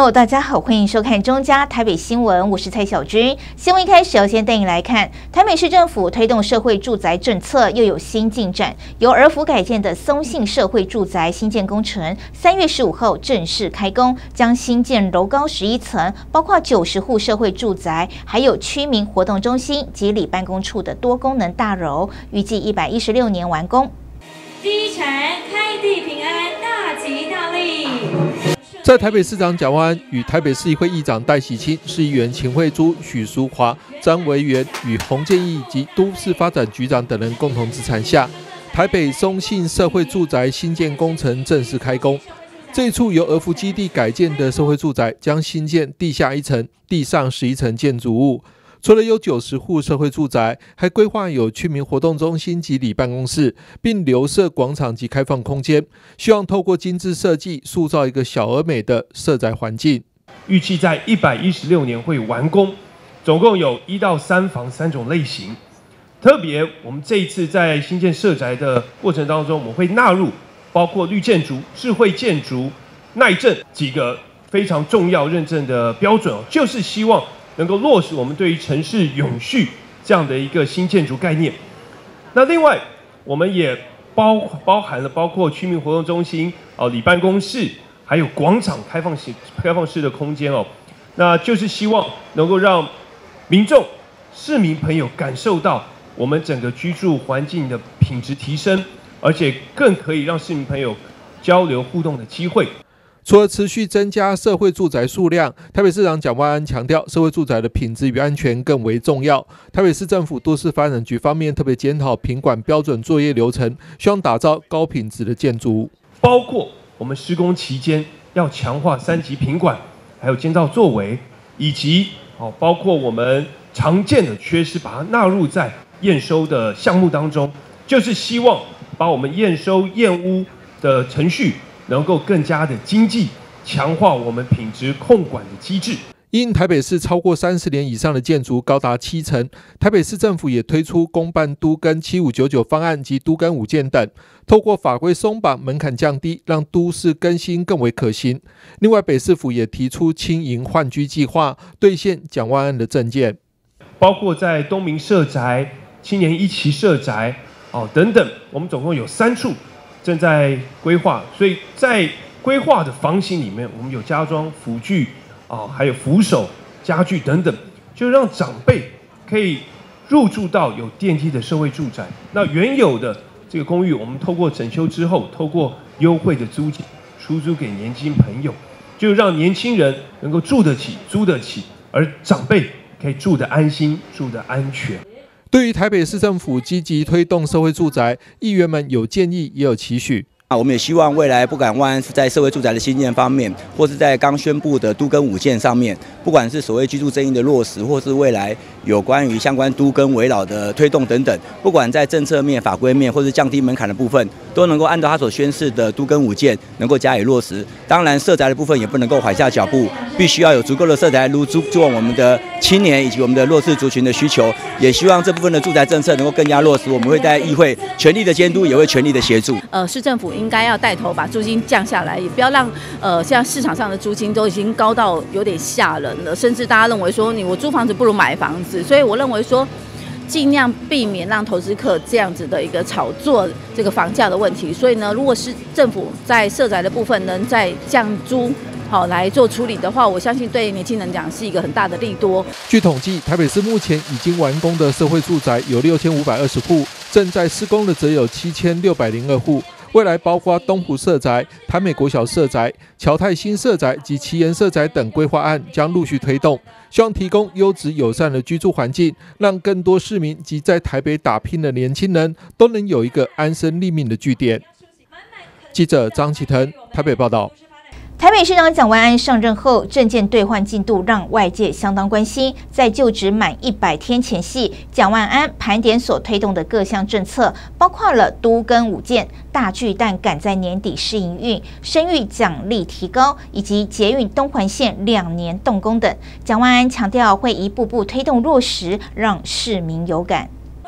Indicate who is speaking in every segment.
Speaker 1: Hello， 大家好，欢迎收看中嘉台北新闻，我是蔡小军。新闻一开始要先带你来看，台北市政府推动社会住宅政策又有新进展。由儿福改建的松信社会住宅新建工程，3月15号正式开工，将新建楼高11层，包括90户社会住宅，还有区民活动中心及里办公处的多功能大楼，预计116年完工。
Speaker 2: 第一城开地平安，大吉大利。
Speaker 3: 在台北市长蒋万安与台北市议会议长戴喜清、市议员秦慧珠、许淑华、张维元与洪建义及都市发展局长等人共同资产下，台北松信社会住宅新建工程正式开工。这一处由儿福基地改建的社会住宅将新建地下1层、地上11层建筑物。除了有90户社会住宅，还规划有居民活动中心及里办公室，并留设广场及开放空间，希望透过精致设计，塑造一个小而美的社宅环境。
Speaker 4: 预计在116年会完工，总共有1到3房3种类型。特别，我们这一次在新建社宅的过程当中，我们会纳入包括绿建筑、智慧建筑、耐震几个非常重要认证的标准，就是希望能够落实我们对于城市永续这样的一个新建筑概念。那另外，我们也包含了包括居民活动中心、里办公室，还有广场开放式的空间哦。那就是希望能够让民众、市民朋友感受到我们整个居住环境的品质提升，而且更可以让市民朋友交流互动的机会。
Speaker 3: 除了持续增加社会住宅数量，台北市长蒋万安强调，社会住宅的品质与安全更为重要。台北市政府都市发展局方面特别检讨品管标准作业流程，希望打造高品质的建筑物。
Speaker 4: 包括我们施工期间要强化3级品管，还有监造作为，以及包括我们常见的缺失，把它纳入在验收的项目当中，就是希望把我们验收验屋的程序能够更加的经济，强化我们品质控管的机制。
Speaker 3: 因台北市超过30年以上的建筑高达7成，台北市政府也推出公办都更7599方案及都更5件等，透过法规松绑、门槛降低，让都市更新更为可行。另外，北市府也提出轻盈换居计划，兑现蒋万安的政见，
Speaker 4: 包括在东明社宅、青年一期社宅等等，我们总共有3处正在规划，所以在规划的房型里面，我们有加装辅具还有扶手、家具等等，就让长辈可以入住到有电梯的社会住宅。那原有的这个公寓，我们透过整修之后，透过优惠的租金出租给年轻朋友，就让年轻人能够住得起、租得起，而长辈可以住得安心、住得安全。
Speaker 3: 对于台北市政府积极推动社会住宅，议员们有建议也有期许。
Speaker 5: 我们也希望未来不管万安是在社会住宅的新建方面，或是在刚宣布的都更5件上面，不管是所谓居住正义的落实，或是未来有关于相关都更危老的推动等等，不管在政策面、法规面，或是降低门槛的部分，都能够按照他所宣示的都更5件能够加以落实。当然，社宅的部分也不能够缓下脚步，必须要有足够的社宅入住我们的青年以及我们的弱势族群的需求。也希望这部分的住宅政策能够更加落实。我们会在议会全力的监督，也会全力的协助。
Speaker 6: 市政府应该要带头把租金降下来，也不要让现在市场上的租金都已经高到有点吓人了，甚至大家认为说我租房子不如买房子，所以我认为说尽量避免让投资客这样子的一个炒作这个房价的问题。所以呢，如果是政府在社宅的部分能再降租来做处理的话，我相信对年轻人讲是一个很大的利多。
Speaker 3: 据统计，台北市目前已经完工的社会住宅有6520户，正在施工的则有7602户。未来包括东湖社宅、台美国小社宅、侨泰新社宅及奇岩社宅等规划案将陆续推动，希望提供优质友善的居住环境，让更多市民及在台北打拼的年轻人都能有一个安身立命的据点。记者张启腾台北报道。
Speaker 1: 台北市长蒋万安上任后，政见兑换进度让外界相当关心。在就职满100天前夕，蒋万安盘点所推动的各项政策，包括了都更5件、大巨蛋赶在年底试营运、生育奖励提高，以及捷运东环线2年动工等。蒋万安强调会一步步推动落实，让市民有感。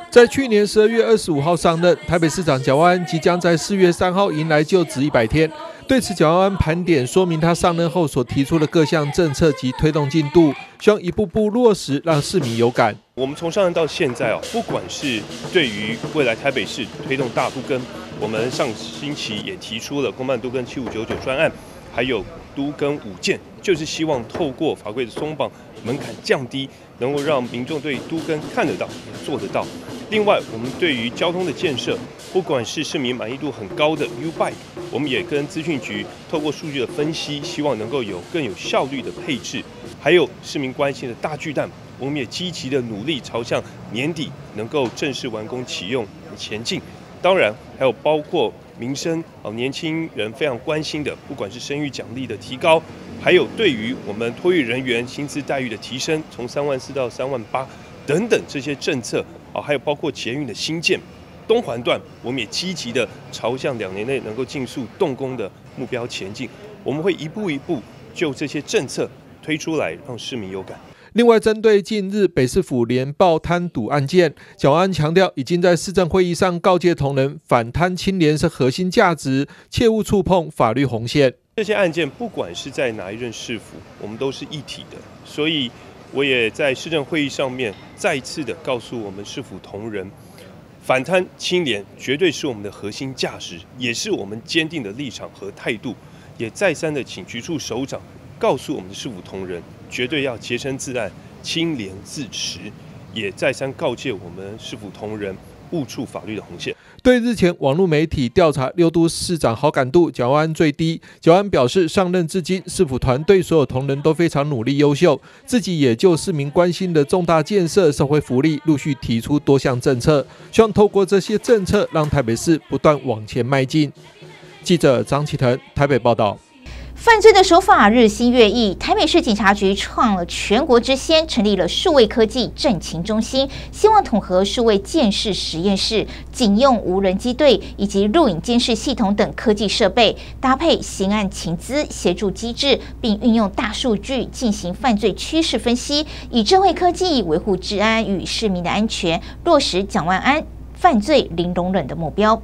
Speaker 3: 在去年12月25号上任，台北市长蒋万安即将在4月3号迎来就职100天。对此，蒋万安盘点说明他上任后所提出的各项政策及推动进度，希望一步步落实，让市民有感。
Speaker 4: 我们从上任到现在不管是对于未来台北市推动大都更，我们上星期也提出了公办都更7599专案，还有都更5件，就是希望透过法规的松绑、门槛降低，能够让民众对都更看得到、也做得到。另外，我们对于交通的建设，不管是市民满意度很高的 U-Bike， 我们也跟资讯局透过数据的分析，希望能够有更有效率的配置。还有市民关心的大巨蛋，我们也积极的努力朝向年底能够正式完工启用前进。当然，还有包括民生年轻人非常关心的，不管是生育奖励的提高，还有对于我们托育人员薪资待遇的提升，从34000到38000等等这些政策还有包括捷运的新建，东环段我们也积极的朝向2年内能够尽速动工的目标前进。我们会一步一步就这些政策推出来，让市民有感。
Speaker 3: 另外，针对近日北市府联报贪渎案件，蒋万安强调，已经在市政会议上告诫同仁，反贪清廉是核心价值，切勿触碰法律红线。
Speaker 4: 这些案件不管是在哪一任市府，我们都是一体的，所以我也在市政会议上面再次的告诉我们市府同仁，反贪清廉绝对是我们的核心价值，也是我们坚定的立场和态度。也再三的请局处首长告诉我们的市府同仁，绝对要洁身自爱、清廉自持。也再三告诫我们市府同仁，勿触法律的红线。
Speaker 3: 对日前网络媒体调查6都市长好感度，蒋万安最低。蒋万安表示，上任至今，市府团队所有同仁都非常努力优秀，自己也就市民关心的重大建设、社会福利，陆续提出多项政策，希望透过这些政策，让台北市不断往前迈进。记者张启腾台北报道。
Speaker 1: 犯罪的手法日新月异，台北市警察局创了全国之先，成立了数位科技战情中心，希望统合数位监视实验室、警用无人机队以及录影监视系统等科技设备，搭配刑案情资协助机制，并运用大数据进行犯罪趋势分析，以智慧科技维护治安与市民的安全，落实蒋万安犯罪零容忍的目标。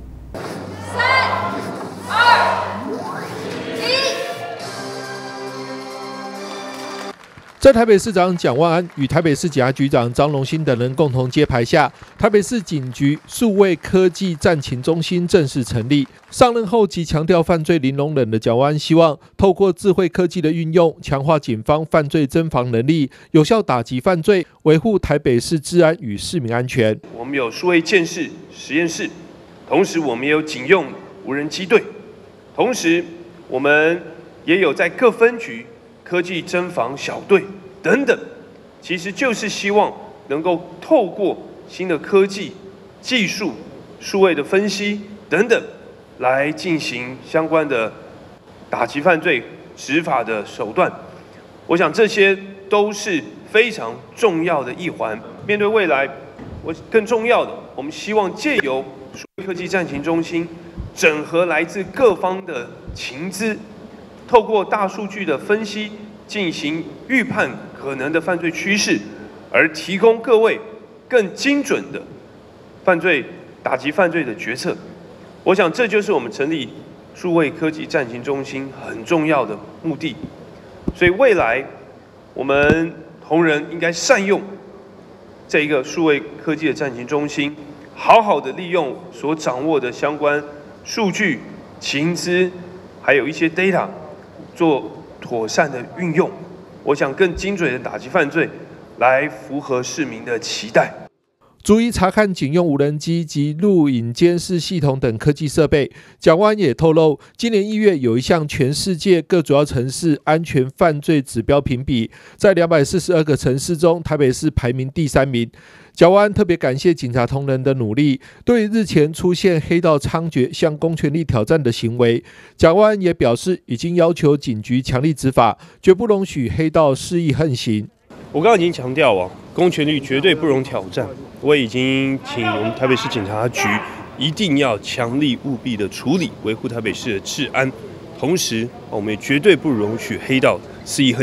Speaker 3: 在台北市长蒋万安与台北市警察局长张荣兴等人共同揭牌下，台北市警局数位科技战情中心正式成立。上任后即强调犯罪零容忍的蒋万安，希望透过智慧科技的运用，强化警方犯罪侦防能力，有效打击犯罪，维护台北市治安与市民安全。
Speaker 4: 我们有数位监视实验室，同时我们也有警用无人机队，同时我们也有在各分局科技侦防小队等等，其实就是希望能够透过新的科技技术、数位的分析等等，来进行相关的打击犯罪、执法的手段。我想这些都是非常重要的一环。面对未来，更重要的，我们希望借由数位科技战情中心，整合来自各方的情资，透过大数据的分析，进行预判可能的犯罪趋势，而提供各位更精准的打击犯罪的决策。我想这就是我们成立数位科技战情中心很重要的目的。所以未来我们同仁应该善用这一个数位科技的战情中心，好好的利用所掌握的相关数据、情资，还有一些 data， 做妥善的运用，我想更精准的打击犯罪，来符合市民的期待。
Speaker 3: 逐一查看警用无人机及录影监视系统等科技设备。蒋万安也透露，今年1月有一项全世界各主要城市安全犯罪指标评比，在242个城市中，台北市排名第3名。蒋万安特别感谢警察同仁的努力，对于日前出现黑道猖獗向公权力挑战的行为，蒋万安也表示，已经要求警局强力执法，绝不容许黑道肆意横行。
Speaker 4: 我刚刚已经强调公权力绝对不容挑战。我已经请我们台北市警察局一定要强力务必的处理，维护台北市的治安。同时，我们也绝对不容许黑道肆意横行。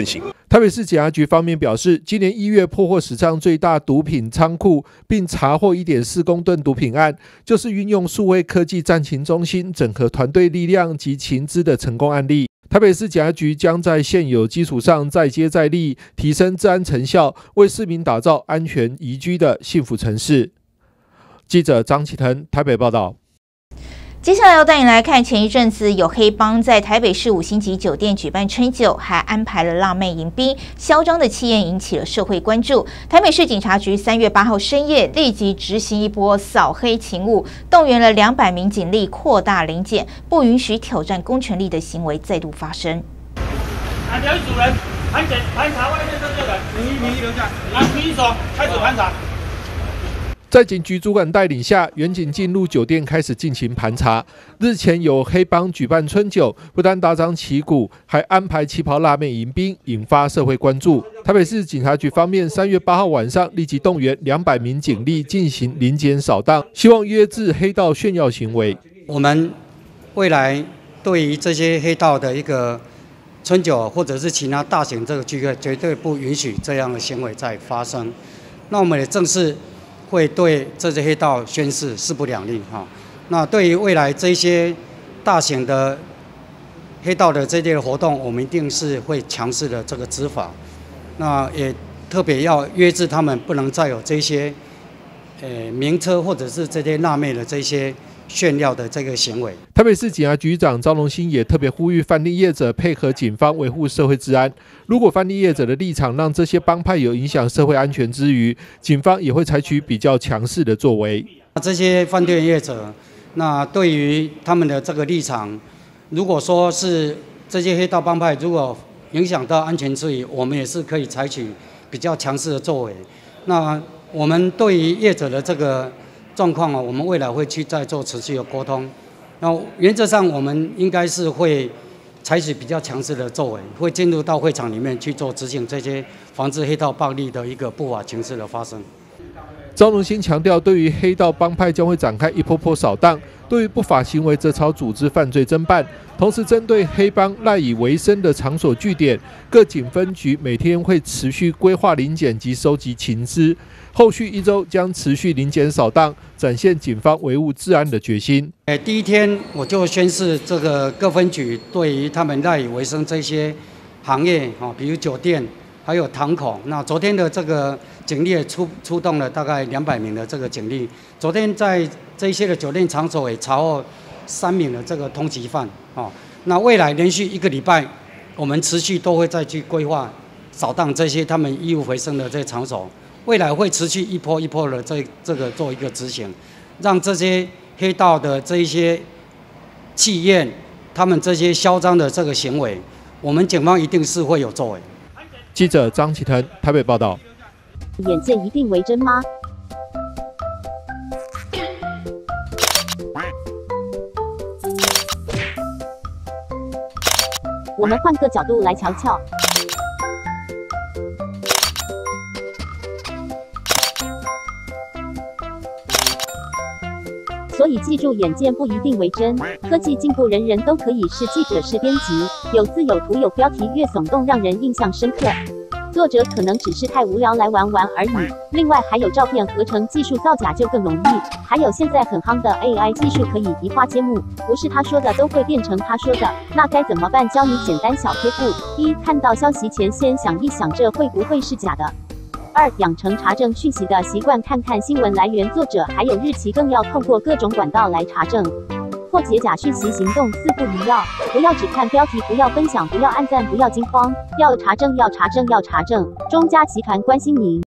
Speaker 3: 台北市检察局方面表示，今年1月破获史上最大毒品仓库，并查获 1.4 公吨毒品案，就是运用数位科技战情中心整合团队力量及情资的成功案例。台北市检察局将在现有基础上再接再厉，提升治安成效，为市民打造安全宜居的幸福城市。记者张启腾台北报道。
Speaker 1: 接下来要带你来看，前一阵子有黑帮在台北市5星级酒店举办春酒，还安排了辣妹迎宾，嚣张的气焰引起了社会关注。台北市警察局3月8号深夜立即执行一波扫黑勤务，动员了200名警力，扩大临检，不允许挑战公权力的行为再度发生。
Speaker 7: 留意主人，盘检盘查外面这些人，名义留下，来第一手开始盘查。
Speaker 3: 在警局主管带领下，员警进入酒店开始进行盘查。日前有黑帮举办春酒，不但大张旗鼓，还安排旗袍辣妹迎宾，引发社会关注。台北市警察局方面3月8号晚上立即动员200名警力进行临检扫荡，希望约制黑道炫耀行为。
Speaker 8: 我们未来对于这些黑道的一个春酒或者是其他大型这个聚会，绝对不允许这样的行为再发生。那我们也正式会对这些黑道宣示势不两立哈。那对于未来这些大型的黑道的这类活动，我们一定是会强势的这个执法。那也特别要约制他们，不能再有这些名车或者是这些辣妹的这些炫耀的这个行为。
Speaker 3: 台北市警察局长张荣兴也特别呼吁饭店业者配合警方维护社会治安。如果饭店业者的立场让这些帮派有影响社会安全之余，警方也会采取比较强势的作为。
Speaker 8: 这些饭店业者，那对于他们的这个立场，如果说是这些黑道帮派如果影响到安全之余，我们也是可以采取比较强势的作为。那我们对于业者的这个状况我们未来会去再做持续的沟通。那原则上我们应该是会采取比较强势的作为，会进入到会场里面去做执行这些防治黑道暴力的一个不法情事的发生。
Speaker 3: 张荣兴强调，对于黑道帮派将会展开一波波扫荡，对于不法行为则朝组织犯罪侦办。同时，针对黑帮赖以为生的场所据点，各警分局每天会持续规划临检及收集情资，后续1周将持续临检扫荡，展现警方维护治安的决心。
Speaker 8: 第一天我就宣示这个各分局对于他们赖以为生这些行业比如酒店还有堂口，那昨天的这个警力也出动了大概200名的这个警力。昨天在这一些的酒店场所也查获3名的这个通缉犯那未来连续1个礼拜，我们持续都会再去规划扫荡这些他们义务为生的这些场所。未来会持续一波一波的这个做一个执行，让这些黑道的这一些气焰，他们这些嚣张的这个行为，我们警方一定是会有作为。
Speaker 3: 记者张启腾台北报道。
Speaker 9: 眼见一定为真吗？我们换个角度来瞧瞧。所以记住，眼见不一定为真。科技进步，人人都可以是记者、是编辑，有字有图有标题，越耸动让人印象深刻。作者可能只是太无聊来玩玩而已。另外还有照片合成技术造假就更容易，还有现在很夯的 AI 技术可以移花接木，不是他说的都会变成他说的，那该怎么办？教你简单小贴布：一、看到消息前先想一想这会不会是假的。2、养成查证讯息的习惯，看看新闻来源、作者还有日期，更要透过各种管道来查证。破解假讯息行动4不一要：不要只看标题，不要分享，不要按赞，不要惊慌，要查证，要查证，要查证。中嘉集团关心您。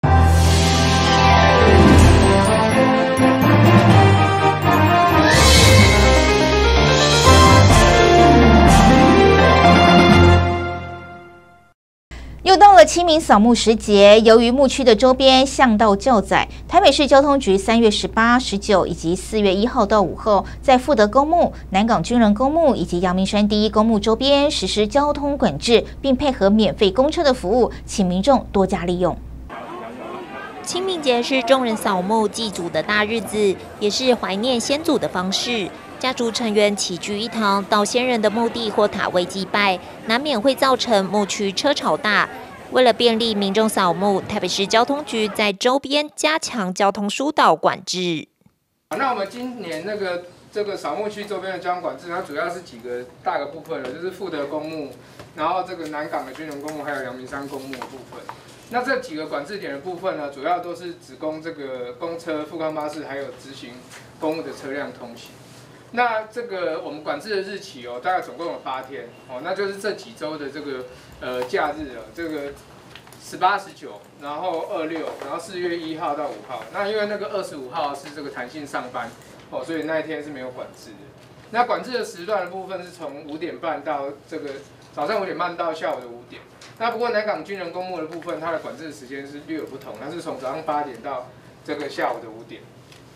Speaker 1: 又到了清明扫墓时节，由于墓区的周边巷道较窄，台北市交通局3月18、19以及4月1号到5号，在富德公墓、南港军人公墓以及阳明山第一公墓周边实施交通管制，并配合免费公车的服务，请民众多加利用。
Speaker 10: 清明节是众人扫墓祭祖的大日子，也是怀念先祖的方式。家族成员齐聚一堂，到先人的墓地或塔位祭拜，难免会造成墓区车潮大。 为了便利民众扫墓，台北市交通局在周边加强交通疏导管制。
Speaker 11: 那我们今年这个扫墓区周边的交通管制，它主要是几个大的部分了，就是富德公墓，然后这个南港的军人公墓，还有阳明山公墓的部分。那这几个管制点的部分呢，主要都是只供这个公车、复康巴士还有直行公务的车辆通行。那这个我们管制的日期哦，大概总共有8天哦，那就是这几周的这个假日了，这个18、19，然后26，然后4月1号到5号。那因为那个25号是这个弹性上班哦，所以那一天是没有管制的。那管制的时段的部分是从5点半到这个早上5点半到下午的5点。那不过南港军人公墓的部分，它的管制时间是略有不同，它是从早上8点到这个下午的5点。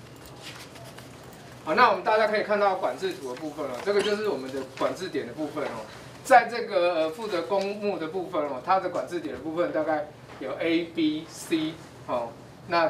Speaker 11: 好，那我们大家可以看到管制图的部分哦，这个就是我们的管制点的部分哦。在这个富德公墓的部分哦，它的管制点的部分大概有 A、B、C 哦，那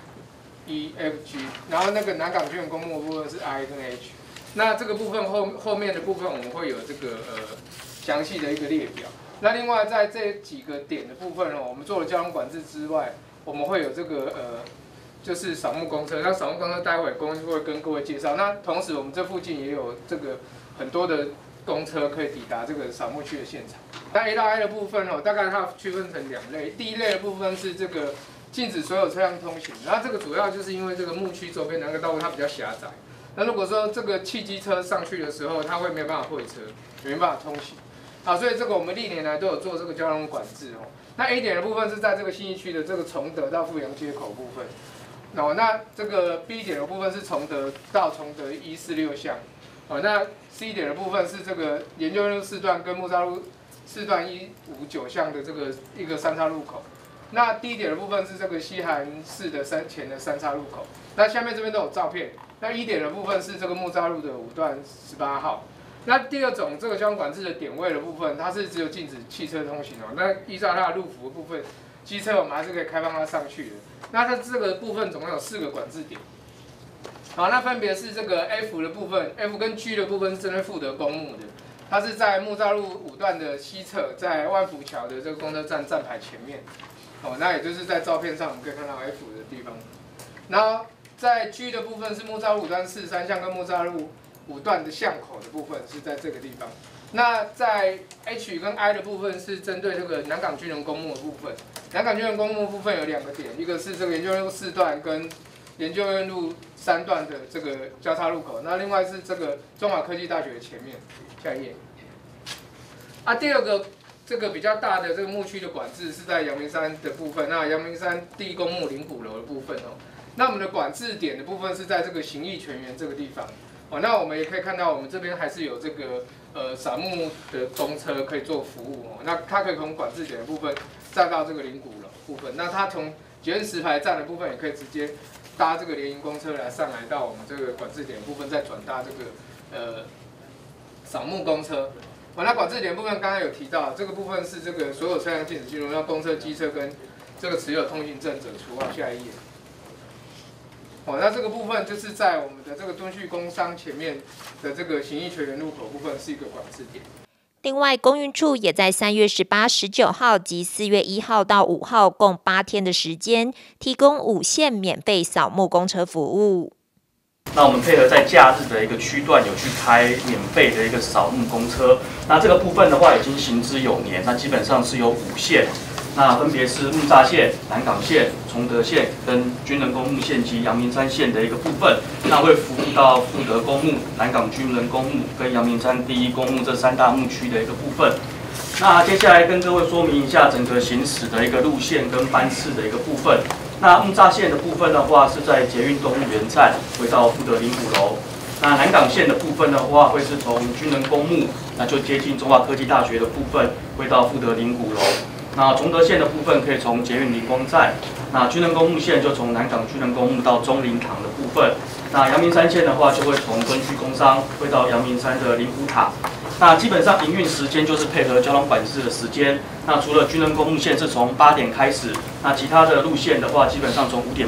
Speaker 11: D、E、F、G， 然后那个南港军人公墓的部分是 I 跟 H。那这个部分后面的部分我们会有这个详细的一个列表。那另外在这几个点的部分哦，我们做了交通管制之外，我们会有这个就是扫墓公车。那扫墓公车待会公司会跟各位介绍。那同时我们这附近也有这个很多的公车可以抵达这个扫墓区的现场。那 A 到 I 的部分哦，大概它区分成2类。第一类的部分是这个禁止所有车辆通行，然后这个主要就是因为这个墓区周边那个道路它比较狭窄。那如果说这个汽机车上去的时候，它会没有办法会车，也没办法通行。好，所以这个我们历年来都有做这个交通管制哦。那 A 点的部分是在这个信义区的这个崇德到富阳街口部分。哦，那这个 B 点的部分是崇德到崇德146巷。哦，那 C 点的部分是这个研究院路4段跟木栅路4段159巷的这个一个3岔路口。那 D 点的部分是这个西韩市的前的3岔路口。那下面这边都有照片。那1点的部分是这个木栅路的5段18号。那第二种这个交通管制的点位的部分，它是只有禁止汽车通行哦。那依照它的路幅的部分，机车我们还是可以开放它上去的。那它这个部分总共有4个管制点。好，那分别是这个 F 的部分 ，F 跟 G 的部分是针对富德公墓的，它是在木栅路5段的西侧，在万福桥的这个公车站站牌前面。哦，那也就是在照片上我们可以看到 F 的地方。然后在 G 的部分是木栅路5段43巷跟木栅路5段的巷口的部分是在这个地方。那在 H 跟 I 的部分是针对这个南港军人公墓的部分。南港军人公墓部分有2个点，一个是这个研究院路4段跟研究院路3段的这个交叉路口，那另外是这个中华科技大学的前面。下一页。第二个这个比较大的这个墓区的管制是在阳明山的部分。那阳明山第1公墓灵谷楼的部分哦。那我们的管制点的部分是在这个行义全园这个地方。哦，那我们也可以看到，我们这边还是有这个扫墓的公车可以做服务哦。那它可以从管制点的部分站到这个灵谷楼部分，那它从捷运石牌站的部分也可以直接搭这个联营公车上来到我们这个管制点的部分，再转搭这个扫墓公车。哦，那管制点部分刚刚有提到，这个部分是这个所有车辆禁止进入，要公车、机车跟这个持有通行证者除外。下一页。哦，那这个部分就是在我们的这个敦叙工商前面的这个行义全园路口部分是一个管制点。
Speaker 10: 另外，公运处也在3月18、19号及4月1号到5号共8天的时间，提供5线免费扫墓公车服务。
Speaker 12: 那我们配合在假日的一个区段有去开免费的一个扫墓公车。那这个部分的话已经行之有年，那基本上是有5线。那分别是木栅线、南港线、崇德线跟军人公墓线及阳明山线的一个部分，那会服务到富德公墓、南港军人公墓跟阳明山第1公墓这3大墓区的一个部分。那接下来跟各位说明一下整个行驶的一个路线跟班次的一个部分。那木栅线的部分的话是在捷运动物园站会到富德灵谷楼。那南港线的部分的话会是从军人公墓，那就接近中华科技大学的部分会到富德灵谷楼。那崇德线的部分可以从捷运灵光站，那军人公墓线就从南港军人公墓到中灵堂的部分。那阳明山线的话就会从敦叙工商会到阳明山的灵谷塔。那基本上营运时间就是配合交通管制的时间。那除了军人公墓线是从8点开始，那其他的路线的话基本上从5点半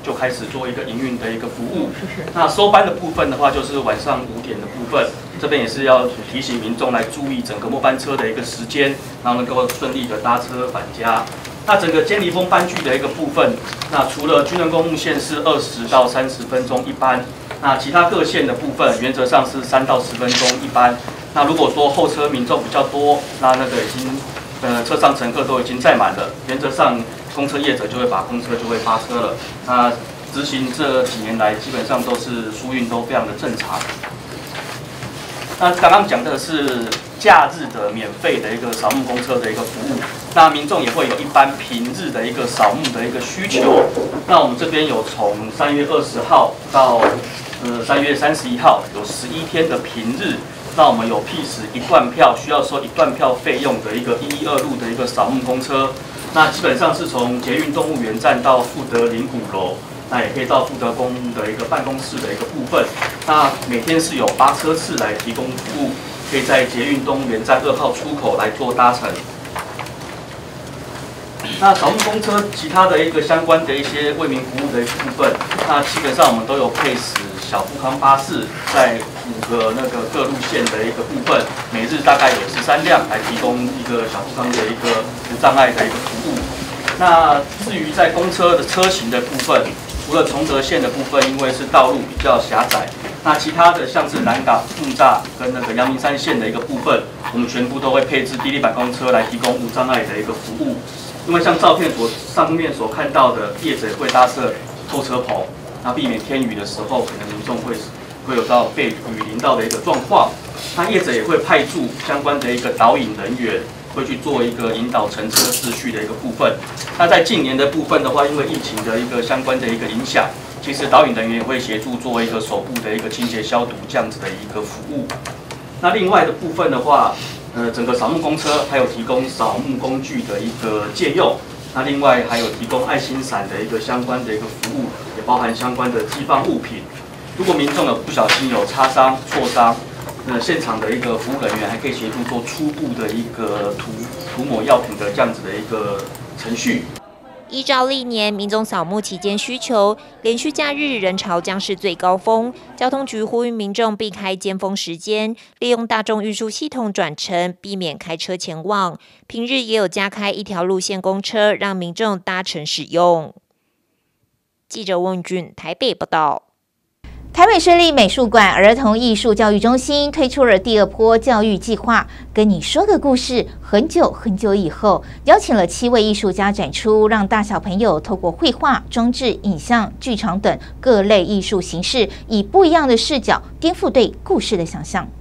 Speaker 12: 就开始做一个营运的一个服务。那收班的部分的话，就是晚上5点的部分，这边也是要提醒民众来注意整个末班车的一个时间，然后能够顺利的搭车返家。那整个监离峰班距的一个部分，那除了军人公路线是20到30分钟一班，那其他各线的部分原则上是3到10分钟一班。那如果说后车民众比较多，那个已经车上乘客都已经载满了，原则上公车业者就会把公车就会发车了。那执行这几年来，基本上都是疏运都非常的正常。那刚刚讲的是假日的免费的一个扫墓公车的一个服务，那民众也会有一般平日的一个扫墓的一个需求。那我们这边有从3月20号到3月31号，有11天的平日。那我们有辟驶1段票，需要收1段票费用的一个112路的一个扫墓公车。那基本上是从捷运动物园站到富德林古楼，那也可以到富德公务的一个办公室的一个部分。那每天是有8车次来提供服务，可以在捷运动物园站2号出口来做搭乘。那扫墓公车其他的一个相关的一些为民服务的一个部分，那基本上我们都有配驶小富康巴士，在5个各路线的一个部分，每日大概有13辆来提供一个小富康的一个无障碍的一个服务。那至于在公车的车型的部分，除了崇德线的部分，因为是道路比较狭窄，那其他的像是南港、木栅跟阳明山线的一个部分，我们全部都会配置低立板公车来提供无障碍的一个服务。因为像照片上面所看到的，业者会搭设透车棚，那避免天雨的时候，可能民众会有到被雨淋到的一个状况。那业者也会派驻相关的一个导引人员，会去做一个引导乘车秩序的一个部分。那在近年的部分的话，因为疫情的一个相关的一个影响，其实导引人员也会协助做一个手部的一个清洁消毒这样子的一个服务。那另外的部分的话，整个扫墓公车还有提供扫墓工具的一个借用，那另外还有提供爱心伞的一个相关的一个服务，也包含相关的寄放物品。如果民众有不小心有擦伤、挫伤，现场的一个服务人员还可以协助做初步的一个涂抹药品的这样子的一个程序。
Speaker 10: 依照历年民众扫墓期间需求，连续假日人潮将是最高峰。交通局呼吁民众避开尖峰时间，利用大众运输系统转乘，避免开车前往。平日也有加开1条路线公车，让民众搭乘使用。记者温俊台北报道。
Speaker 1: 台北市立美术馆儿童艺术教育中心推出了第2波教育计划，跟你说个故事。很久很久以后，邀请了7位艺术家展出，让大小朋友透过绘画、装置、影像、剧场等各类艺术形式，以不一样的视角颠覆对故事的想象。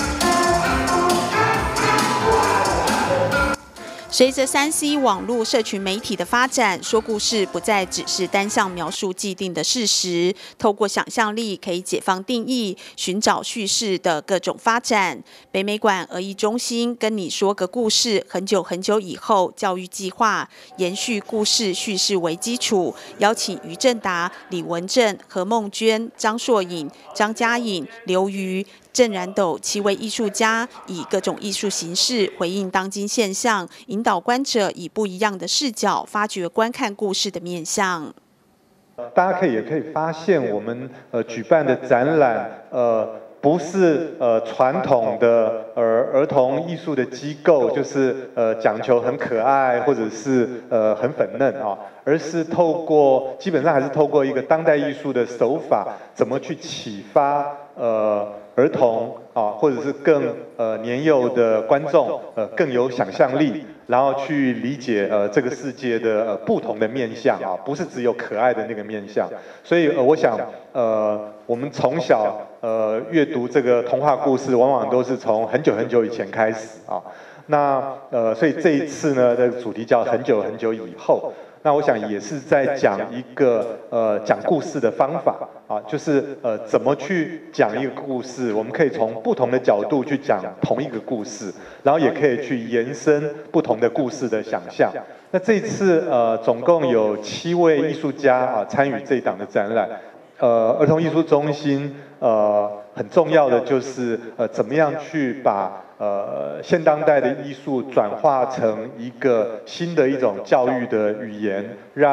Speaker 13: 随着3C 网络社群媒体的发展，说故事不再只是单向描述既定的事实，透过想象力可以解放定义，寻找叙事的各种发展。北美馆儿艺中心跟你说个故事，很久很久以后教育计划，延续故事叙事为基础，邀请于正达、李文正、何梦娟、张硕颖、张嘉颖、刘瑜、郑然斗7位艺术家，以各种艺术形式回应当今现象，引导观者以不一样的视角发掘观看故事的面向。
Speaker 14: 大家也可以发现，我们举办的展览不是传统的儿童艺术的机构，就是讲求很可爱或者是很粉嫩啊，而是基本上还是透过一个当代艺术的手法，怎么去启发儿童啊，或者是更年幼的观众更有想象力，然后去理解这个世界的不同的面向啊，不是只有可爱的那个面向。所以我想我们从小阅读这个童话故事，往往都是从很久很久以前开始啊。那所以这一次呢，这个主题叫很久很久以后。那我想也是在讲一个讲故事的方法啊，就是怎么去讲一个故事，我们可以从不同的角度去讲同一个故事，然后也可以去延伸不同的故事的想象。那这次总共有7位艺术家啊参与这一档的展览。儿童艺术中心很重要的就是怎么样去把现当代的艺术转化成一个新的一种教育的语言，让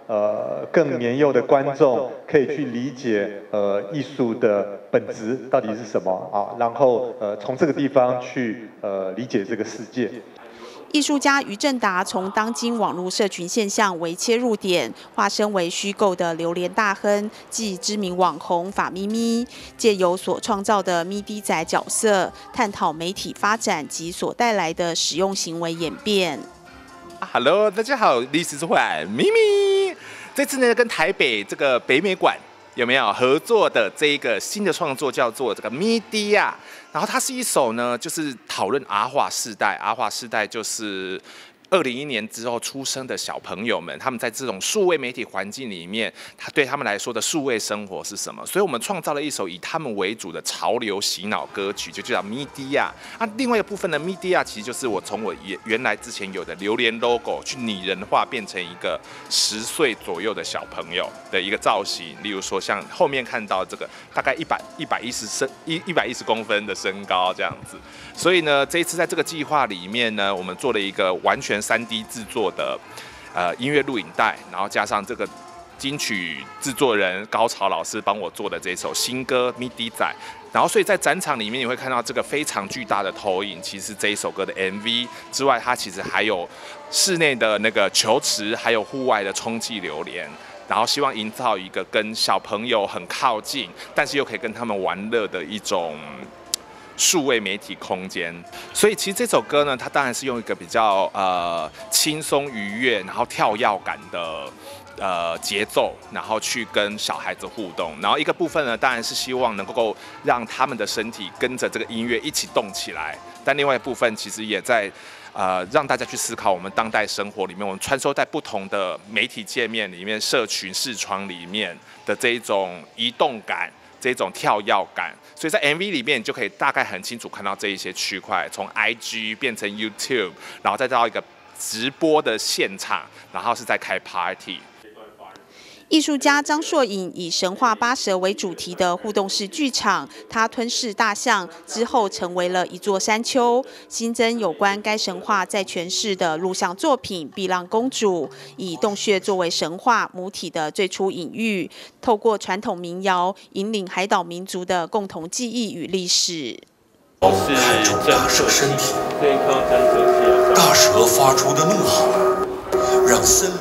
Speaker 14: 更年幼的观众可以去理解艺术的本质到底是什么啊，然后从这个地方去理解这个世界。
Speaker 13: 艺术家于正达从当今网络社群现象为切入点，化身为虚构的榴莲大亨即知名网红法咪咪，借由所创造的咪滴仔角色，探讨媒体发展及所带来的使用行为演变。
Speaker 15: Hello， 大家好 ，This is 咪咪。这次呢，跟台北这个北美馆有没有合作的这一个新的创作，叫做这个咪滴呀。然后它是一首呢，就是讨论阿华世代。阿华世代就是2001年之后出生的小朋友们，他们在这种数位媒体环境里面，他对他们来说的数位生活是什么？所以我们创造了一首以他们为主的潮流洗脑歌曲，就叫咪滴呀。另外一个部分呢，咪滴呀其实就是我从我原来之前有的榴莲 logo 去拟人化，变成一个10岁左右的小朋友的一个造型。例如说，像后面看到这个大概110公分的身高这样子。所以呢，这一次在这个计划里面呢，我们做了一个完全3D 制作的音乐录影带，然后加上这个金曲制作人高潮老师帮我做的这首新歌《咪滴仔》，然后所以在展场里面你会看到这个非常巨大的投影，其实这一首歌的 MV 之外，它其实还有室内的那个球池，还有户外的充气榴莲。然后希望营造一个跟小朋友很靠近，但是又可以跟他们玩乐的一种数位媒体空间。所以其实这首歌呢，它当然是用一个比较轻松愉悦，然后跳跃感的节奏，然后去跟小孩子互动。然后一个部分呢，当然是希望能够让他们的身体跟着这个音乐一起动起来。但另外一部分其实也在让大家去思考我们当代生活里面，我们穿梭在不同的媒体界面里面、社群视窗里面的这一种移动感、这种跳跃感。所以在 MV 里面，你就可以大概很清楚看到这一些区块，从 IG 变成 YouTube， 然后再到一个直播的现场，然后是在开 Party。
Speaker 13: 艺术家张硕颖以神话8蛇为主题的互动式剧场，他吞噬大象之后成为了一座山丘，新增有关该神话在诠释的录像作品《碧浪公主》，以洞穴作为神话母体的最初隐喻，透过传统民谣引领海岛民族的共同记忆与历史。
Speaker 16: 是大蛇身体，大蛇发出的怒吼，让森林。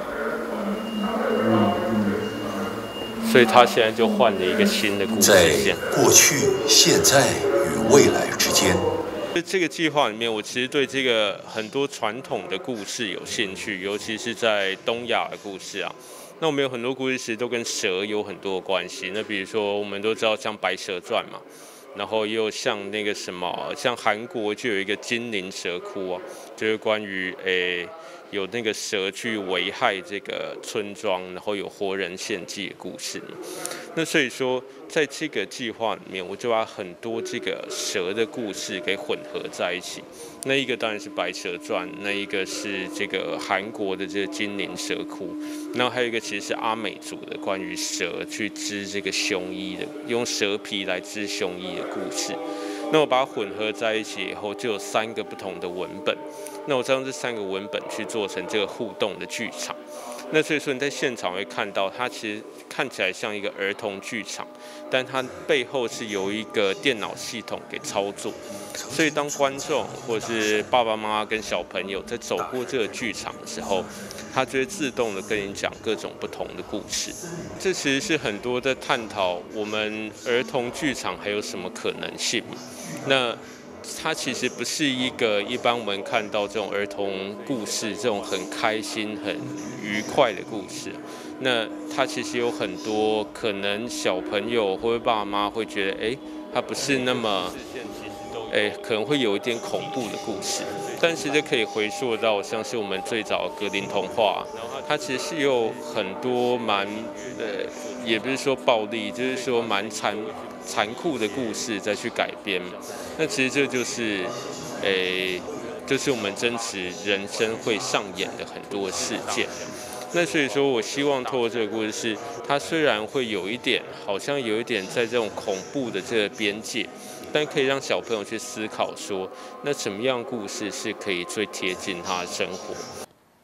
Speaker 17: 所以他现在就换了一个新的故事线，
Speaker 16: 在过去、现在与未来之间。
Speaker 17: 这个计划里面，我其实对这个很多传统的故事有兴趣，尤其是在东亚的故事啊。那我们有很多故事其实都跟蛇有很多的关系。那比如说，我们都知道像《白蛇传》嘛，然后也有像那个什么，像韩国就有一个金陵蛇窟啊，就是关于有那个蛇去危害这个村庄，然后有活人献祭的故事。那所以说，在这个计划里面，我就把很多这个蛇的故事给混合在一起。那一个当然是《白蛇传》，那一个是这个韩国的这个金陵蛇窟，然后还有一个其实是阿美族的关于蛇去织这个胸衣的，用蛇皮来织胸衣的故事。那我把它混合在一起以后，就有3个不同的文本。那我再用这3个文本去做成这个互动的剧场。那所以说你在现场会看到，它其实看起来像一个儿童剧场，但它背后是由一个电脑系统给操作。所以当观众或是爸爸妈妈跟小朋友在走过这个剧场的时候，它就会自动的跟你讲各种不同的故事。这其实是很多在探讨我们儿童剧场还有什么可能性。那它其实不是一个一般我们看到这种儿童故事，这种很开心、很愉快的故事。那它其实有很多可能小朋友或者爸妈会觉得，它不是那么，可能会有一点恐怖的故事。但是这可以回溯到像是我们最早的格林童话，它其实是有很多蛮，也不是说暴力，就是说蛮残酷的故事再去改编。那其实这就是，就是我们真实人生会上演的很多事件。那所以说我希望透过这个故事是，它虽然会有一点，好像有一点在这种恐怖的这个边界，但可以让小朋友去思考说，那什么样的故事是可以最贴近他的生活。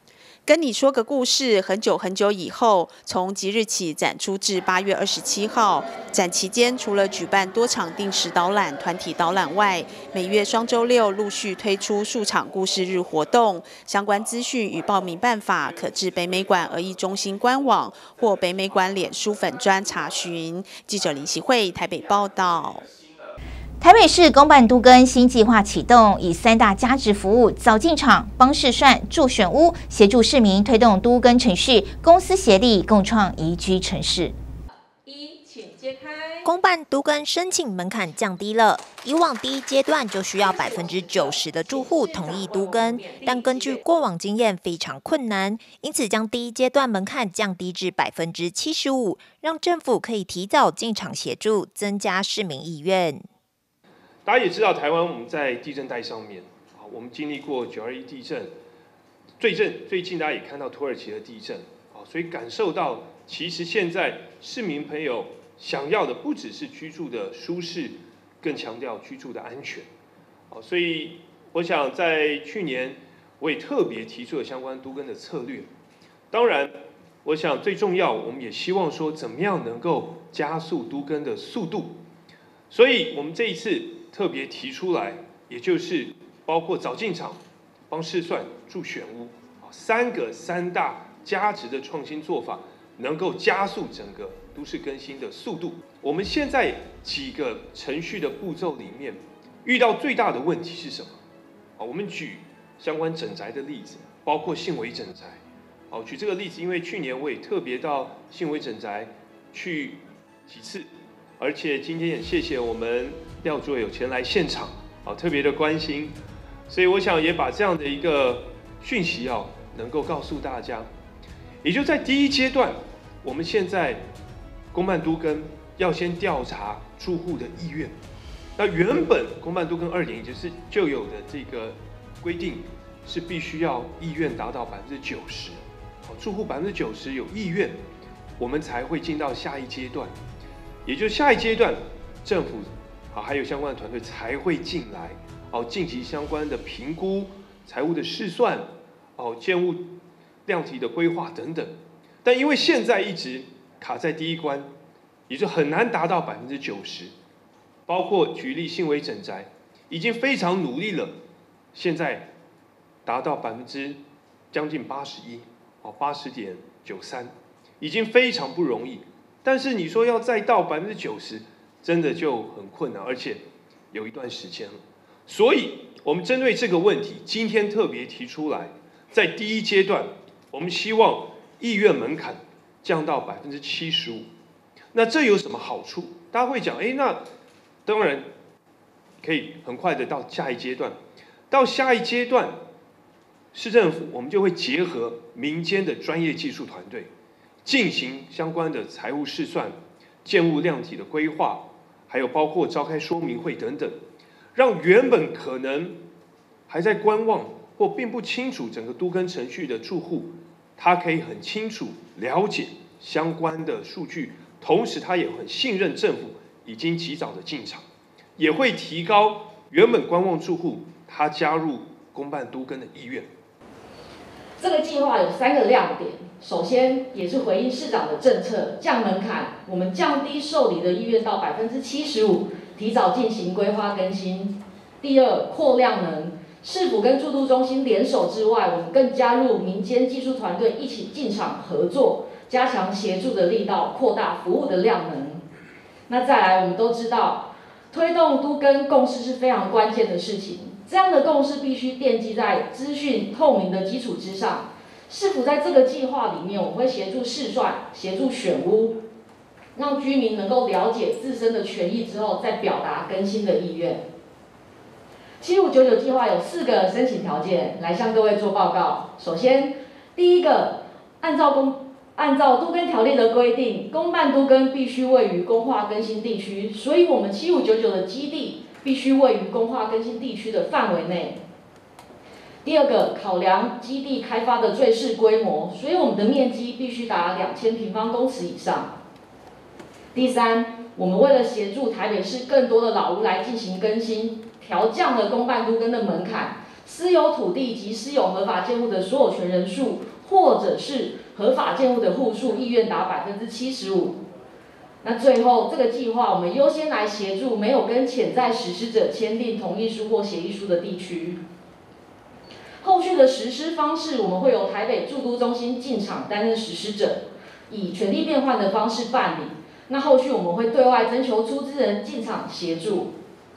Speaker 13: 跟你说个故事，很久很久以后，从即日起展出至8月27号。展期间，除了举办多场定时导览、团体导览外，每月双周六陆续推出数场故事日活动。相关资讯与报名办法，可至北美馆儿艺中心官网或北美馆脸书粉专查询。记者林习慧台北报道。
Speaker 1: 台北市公办都更新计划启动，以3大加值服务早进场、帮试算、助选屋，协助市民推动都更程序，公私协力共创宜居城市。
Speaker 2: 请揭开。
Speaker 10: 公办都更申请门槛降低了，以往第一阶段就需要90%的住户同意都更，但根据过往经验非常困难，因此将第一阶段门槛降低至75%，让政府可以提早进场协助，增加市民意愿。
Speaker 4: 大家也知道，台湾我们在地震带上面，我们经历过921地震，最近大家也看到土耳其的地震，所以感受到其实现在市民朋友想要的不只是居住的舒适，更强调居住的安全。所以我想在去年我也特别提出了相关都更的策略。当然，我想最重要，我们也希望说怎么样能够加速都更的速度。所以我们这一次特别提出来，也就是包括早进场、帮试算、助选屋3大加值的创新做法，能够加速整个都市更新的速度。我们现在几个程序的步骤里面，遇到最大的问题是什么？我们举相关整宅的例子，包括信维整宅。举这个例子，因为去年我也特别到信维整宅去几次，而且今天也谢谢我们廖主委有前来现场，特别的关心，所以我想也把这样的一个讯息能够告诉大家。也就在第一阶段，我们现在公办都更要先调查住户的意愿。那原本公办都更2.1就有的这个规定是必须要意愿达到90%，住户90%有意愿，我们才会进到下一阶段。也就下一阶段，政府还有相关的团队才会进来，进行相关的评估、财务的试算、建物量体的规划等等。但因为现在一直卡在第一关，也就很难达到90%。包括举例信维整宅，已经非常努力了，现在达到将近80.93%，已经非常不容易。但是你说要再到90%，真的就很困难，而且有一段时间了。所以，我们针对这个问题，今天特别提出来，在第一阶段，我们希望意愿门槛降到75%。那这有什么好处？大家会讲，那当然可以很快的到下一阶段。到下一阶段，市政府我们就会结合民间的专业技术团队，进行相关的财务试算、建物量体的规划，还有包括召开说明会等等，让原本可能还在观望或并不清楚整个都更程序的住户，他可以很清楚了解相关的数据，同时他也很信任政府已经及早的进场，也会提高原本观望住户他加入公办都更的意愿。
Speaker 18: 这个计划有3个亮点，首先也是回应市长的政策，降门槛，我们降低受理的意愿到75%，提早进行规划更新。第二，扩量能，市府跟住都中心联手之外，我们更加入民间技术团队一起进场合作，加强协助的力道，扩大服务的量能。那再来，我们都知道，推动都更共识是非常关键的事情。这样的共识必须奠基在资讯透明的基础之上。市府在这个计划里面，我们会协助试算、协助选屋，让居民能够了解自身的权益之后，再表达更新的意愿。7599计划有4个申请条件，来向各位做报告。首先，第一个，按照都更条例的规定，公办都更必须位于公划更新地区，所以我们7599的基地必须位于公划更新地区的范围内。第二个，考量基地开发的最适规模，所以我们的面积必须达2000平方公尺以上。第三，我们为了协助台北市更多的老屋来进行更新，调降了公办都更的门槛，私有土地及私有合法建物的所有权人数或者是合法建物的户数意愿达75%。那最后这个计划，我们优先来协助没有跟潜在实施者签订同意书或协议书的地区。后续的实施方式，我们会由台北驻都中心进场担任实施者，以权利变换的方式办理。那后续我们会对外征求出资人进场协助。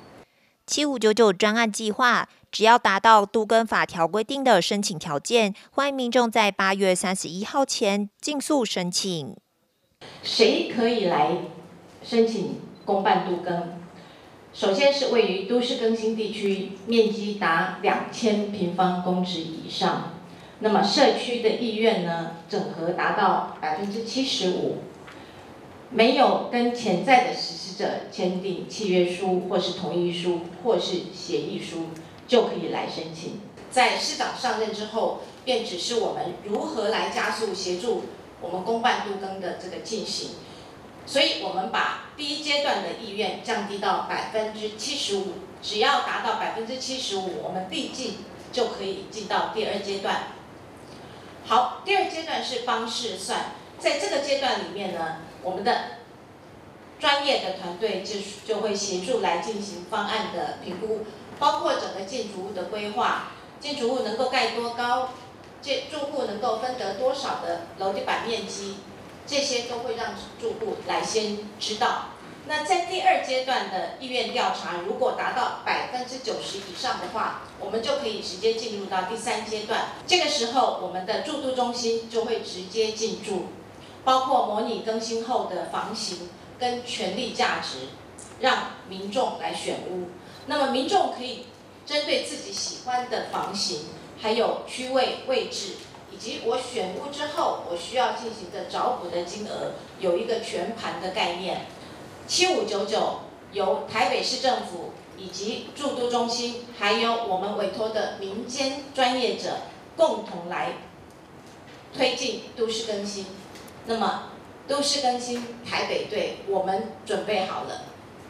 Speaker 10: 7599专案计划，只要达到都更法条规定的申请条件，欢迎民众在8月31号前尽速申请。
Speaker 19: 谁可以来申请公办都更？首先是位于都市更新地区，面积达2000平方公尺以上，那么社区的意愿呢，整合达到75%，没有跟潜在的实施者签订契约书或是同意书或是协议书，就可以来申请。在市长上任之后，便指示我们如何来加速协助我们公办都更的这个进行。所以我们把第一阶段的意愿降低到75%，只要达到75%，我们立即就可以进到第二阶段。好，第二阶段是帮试算，在这个阶段里面呢，我们的专业的团队就会协助来进行方案的评估，包括整个建筑物的规划，建筑物能够盖多高，住户能够分得多少的楼地板面积。这些都会让住户来先知道。那在第二阶段的意愿调查，如果达到90%以上的话，我们就可以直接进入到第三阶段。这个时候，我们的住都中心就会直接进驻，包括模拟更新后的房型跟权利价值，让民众来选屋。那么民众可以针对自己喜欢的房型，还有区位位置。以及我选屋之后，我需要进行的找补的金额，有一个全盘的概念。7599由台北市政府以及住都中心，还有我们委托的民间专业者共同来推进都市更新。那么都市更新台北队，我们准备好了。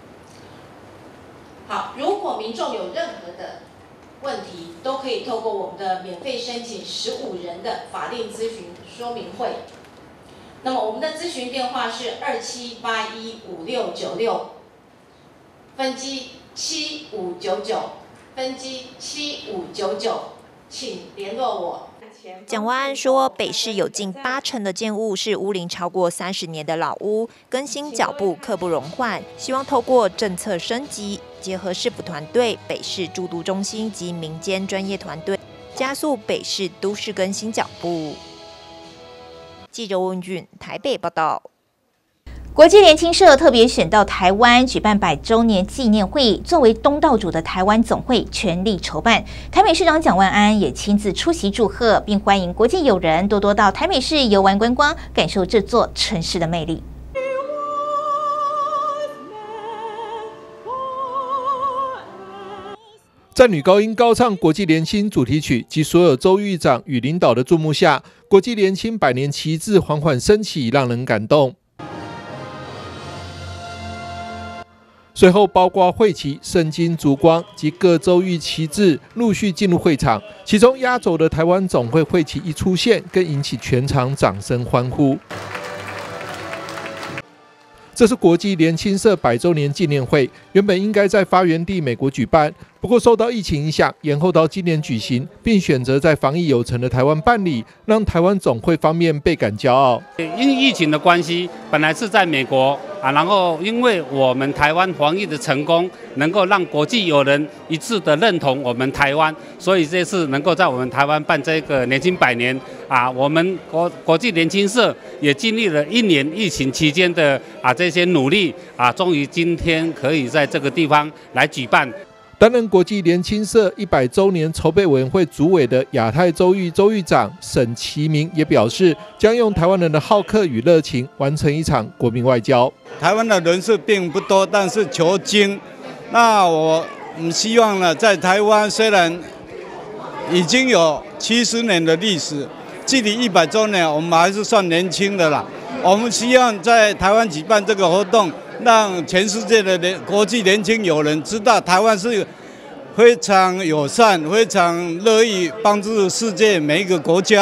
Speaker 19: 好，如果民众有任何的问题，都可以透过我们的免费申请15人的法令咨询说明会。那么我们的咨询电话是27815696，分机7599，分机7599，请联络我。
Speaker 10: 蒋万安说，北市有近80%的建物是屋龄超过30年的老屋，更新脚步刻不容缓。希望透过政策升级，结合市府团队、北市住都中心及民间专业团队，加速北市都市更新脚步。记者温俊台北报道。国际联青社特别选到台湾举办100周年纪念会，作为东道主的台湾总会全力筹办。台北市长蒋万安也亲自出席祝贺，并欢迎国际友人多多到台北市游玩观光，感受这座城市的魅力。
Speaker 3: 在女高音高唱国际联青主题曲及所有州议长与领导的注目下，国际联青100年旗帜缓缓升起，让人感动。随后，包括会旗、圣经、烛光及各州域旗帜陆续进入会场。其中压轴的台湾总会会旗一出现，更引起全场掌声欢呼。这是国际联青社100周年纪念会，原本应该在发源地美国举办，不过受到疫情影响，延后到今年举行，并选择在防疫有成的台湾办理，让台湾总会方面倍感骄傲。
Speaker 20: 因疫情的关系，本来是在美国然后因为我们台湾防疫的成功，能够让国际友人一致的认同我们台湾，所以这次能够在我们台湾办这个年轻100年我们国际联青社也经历了1年疫情期间的这些努力终于今天可以在这个地方来举办。
Speaker 3: 担任国际联青社100周年筹备委员会主委的亚太州域州议长沈其明也表示，将用台湾人的好客与热情，完成一场国民外交。
Speaker 21: 台湾的人数并不多，但是求精。那我希望呢，在台湾虽然已经有70年的历史，距离100周年，我们还是算年轻的啦。我们希望在台湾举办这个活动，让全世界的国际年轻友人知道，台湾是非常友善、非常乐意帮助世界每一个国家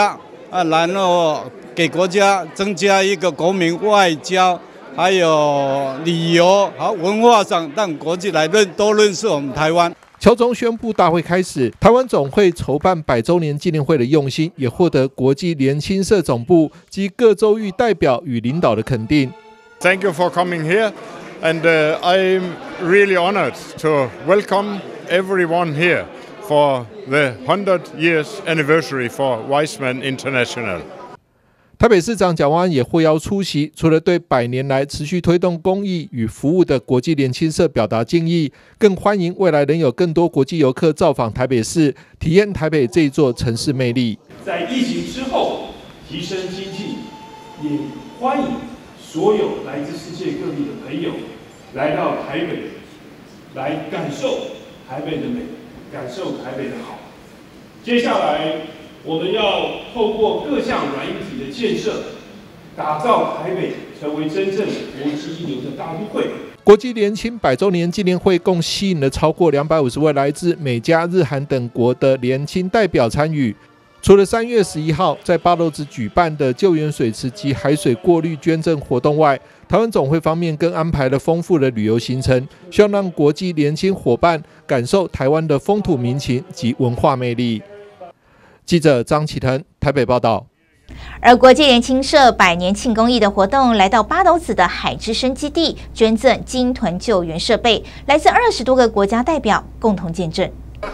Speaker 21: 然后给国家增加一个国民外交，还有旅游和文化上，让国际来都认识我们台湾。
Speaker 3: 乔中宣布大会开始，台湾总会筹办100周年纪念会的用心，也获得国际联青社总部及各州域代表与领导的肯定。
Speaker 5: Thank you for coming here, and I'm really honored to welcome everyone here for the 100 years anniversary for Weizmann International.
Speaker 3: 台北市长蒋万安也获邀出席，除了对100年来持续推动公益与服务的国际联青社表达敬意，更欢迎未来能有更多国际游客造访台北市，体验台北这一座城市魅力。
Speaker 4: 在疫情之后提升经济，也欢迎所有来自世界各地的朋友来到台北，来感受台北的美，感受台北的好。接下来我们要透过各项软硬体的建设，打造台北成为真正国际一流的大都会。
Speaker 3: 国际联青100周年纪念会共吸引了超过250位来自美加、日韩等国的联青代表参与。除了3月11号在八斗子举办的救援水池及海水过滤捐赠活动外，台湾总会方面更安排了丰富的旅游行程，希望让国际联青伙伴感受台湾的风土民情及文化魅力。记者张启腾台北报道。
Speaker 1: 而国际联青社100年庆公益的活动来到八斗子的海之声基地，捐赠鲸豚救援设备，来自20多个国家代表共同见证。